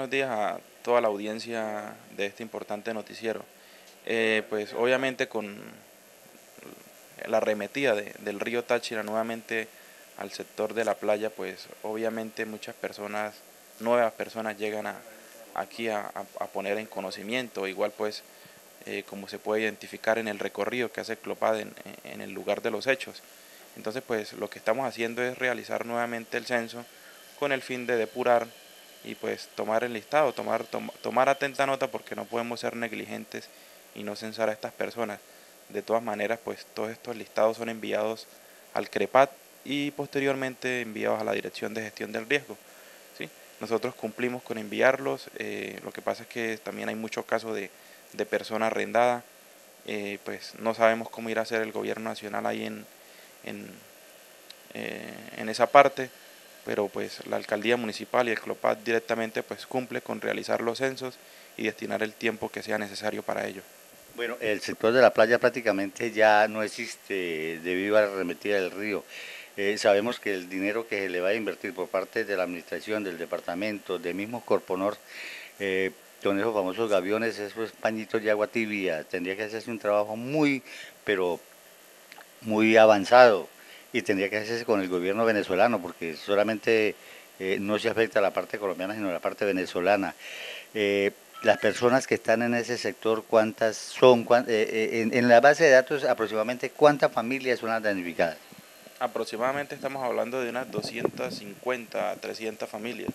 buenos días a toda la audiencia de este importante noticiero. Pues obviamente con la arremetida del río Táchira nuevamente al sector de la playa, pues obviamente muchas personas, nuevas personas llegan aquí a poner en conocimiento, igual pues como se puede identificar en el recorrido que hace Clopad en el lugar de los hechos. Entonces pues lo que estamos haciendo es realizar nuevamente el censo con el fin de depurar y pues tomar el listado, tomar atenta nota, porque no podemos ser negligentes y no censar a estas personas. De todas maneras, pues todos estos listados son enviados al CREPAT y posteriormente enviados a la Dirección de Gestión del Riesgo, ¿sí? Nosotros cumplimos con enviarlos, lo que pasa es que también hay muchos casos de persona arrendada, pues no sabemos cómo irá a hacer el gobierno nacional ahí en, en esa parte, pero pues la alcaldía municipal y el CLOPAD directamente pues cumple con realizar los censos y destinar el tiempo que sea necesario para ello. Bueno, el sector de la playa prácticamente ya no existe debido a la arremetida del río. Sabemos que el dinero que se le va a invertir por parte de la administración, del departamento, del mismo Corponor, eh, con esos famosos gaviones, esos pañitos de agua tibia, tendría que hacerse un trabajo muy, pero muy avanzado y tendría que hacerse con el gobierno venezolano porque solamente no se afecta a la parte colombiana sino a la parte venezolana. Eh, las personas que están en ese sector, ¿cuántas son? En la base de datos aproximadamente cuántas familias son las damnificadas. Aproximadamente estamos hablando de unas 250 a 300 familias.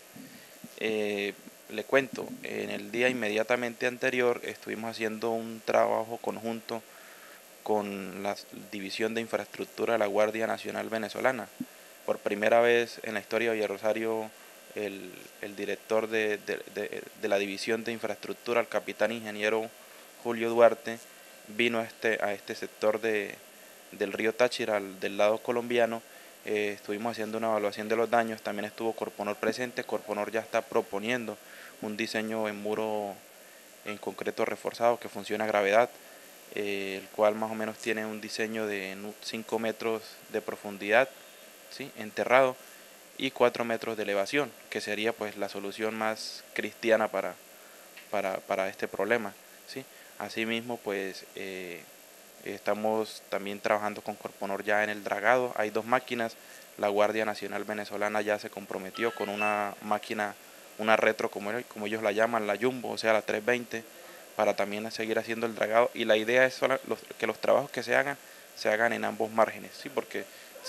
Le cuento, en el día inmediatamente anterior estuvimos haciendo un trabajo conjunto con la División de Infraestructura de la Guardia Nacional Venezolana. Por primera vez en la historia de Rosario, el director de la División de Infraestructura, el capitán ingeniero Julio Duarte, vino a este sector del río Táchira, del lado colombiano. Estuvimos haciendo una evaluación de los daños, también estuvo Corponor presente. Corponor ya está proponiendo un diseño en muro en concreto reforzado que funciona a gravedad, el cual más o menos tiene un diseño de 5 metros de profundidad, ¿sí?, enterrado, y 4 metros de elevación, que sería pues la solución más cristiana para este problema, ¿sí? Asimismo pues estamos también trabajando con Corponor ya en el dragado. Hay dos máquinas. La Guardia Nacional Venezolana ya se comprometió con una máquina, una retro como ellos la llaman, la Jumbo, o sea la 320, para también seguir haciendo el dragado. Y la idea es que los trabajos que se hagan en ambos márgenes, ¿sí? Porque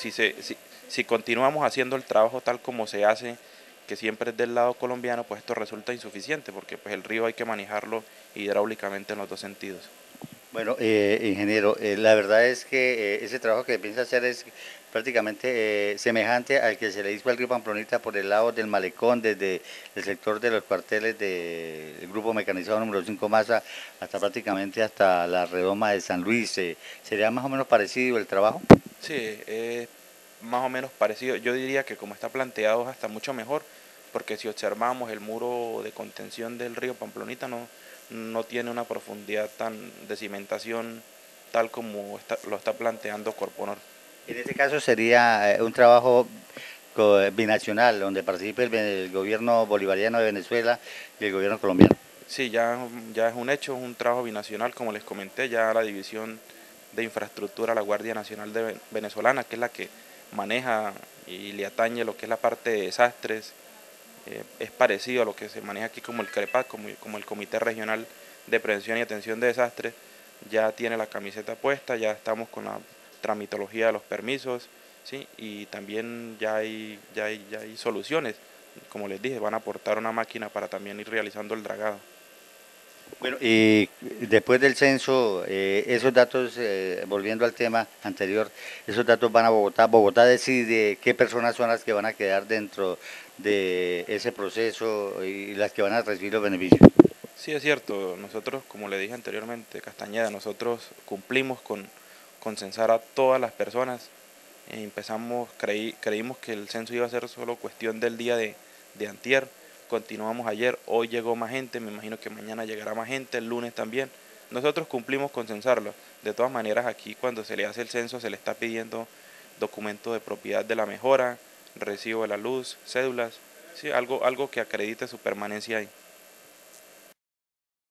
si continuamos haciendo el trabajo tal como se hace, que siempre es del lado colombiano, pues esto resulta insuficiente, porque pues el río hay que manejarlo hidráulicamente en los dos sentidos. Bueno, ingeniero, la verdad es que ese trabajo que piensa hacer es prácticamente semejante al que se le hizo al río Pamplonita por el lado del malecón, desde el sector de los cuarteles del Grupo Mecanizado número 5 Masa hasta prácticamente hasta la redoma de San Luis. ¿Sería más o menos parecido el trabajo? Sí, es más o menos parecido. Yo diría que como está planteado es hasta mucho mejor, porque si observamos el muro de contención del río Pamplonita no tiene una profundidad tan de cimentación tal como lo está planteando Corponor. En este caso sería un trabajo binacional, donde participe el gobierno bolivariano de Venezuela y el gobierno colombiano. Sí, ya es un hecho, es un trabajo binacional, como les comenté. Ya la División de Infraestructura, la Guardia Nacional Venezolana, que es la que maneja y le atañe lo que es la parte de desastres, es parecido a lo que se maneja aquí como el CREPAC, como el Comité Regional de Prevención y Atención de Desastres. Ya tiene la camiseta puesta, ya estamos con la tramitología de los permisos, ¿sí? Y también ya hay soluciones. Como les dije, van a aportar una máquina para también ir realizando el dragado. Bueno, y después del censo, esos datos, volviendo al tema anterior, esos datos van a Bogotá. Bogotá decide qué personas son las que van a quedar dentro de ese proceso y las que van a recibir los beneficios. Sí, es cierto. Nosotros, como le dije anteriormente, Castañeda, nosotros cumplimos con censar a todas las personas. Creímos que el censo iba a ser solo cuestión del día de antier. Continuamos ayer, hoy llegó más gente, me imagino que mañana llegará más gente, el lunes también. Nosotros cumplimos con censarlo. De todas maneras, aquí cuando se le hace el censo se le está pidiendo documento de propiedad de la mejora, recibo de la luz, cédulas, sí, algo que acredite su permanencia ahí.